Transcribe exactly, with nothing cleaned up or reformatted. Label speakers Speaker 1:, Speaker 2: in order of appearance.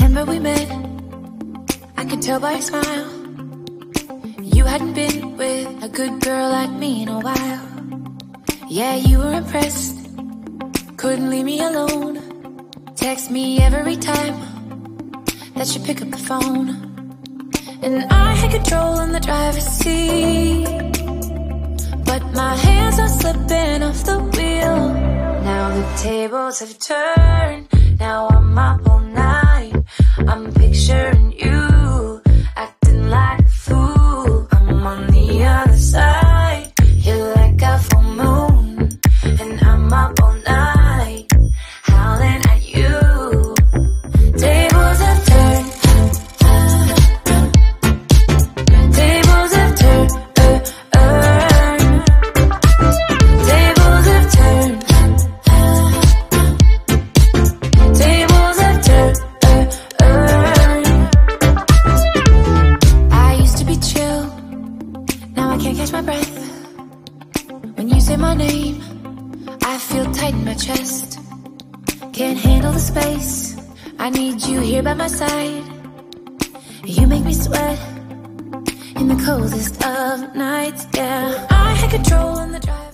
Speaker 1: remember we met, I could tell by your smile. You hadn't been with a good girl like me in a while. Yeah, you were impressed, couldn't leave me alone. Text me every time that you pick up the phone. And I had control in the driver's seat, but my hands are slipping off the wheel. Now the tables have turned, now I'm up all night. I'm picturing you, acting like a fool. I'm on the other side, you're like a full moon, and I'm up all night, howling at you. Tables have turned, tables have turned, uh, uh. Tables have turned, tables have turned, uh, uh. I used to be chill, now I can't catch my breath. When you say my name, I feel tight in my chest. Can't handle the space, I need you here by my side. You make me sweat in the coldest of nights, yeah. I had control in the drive.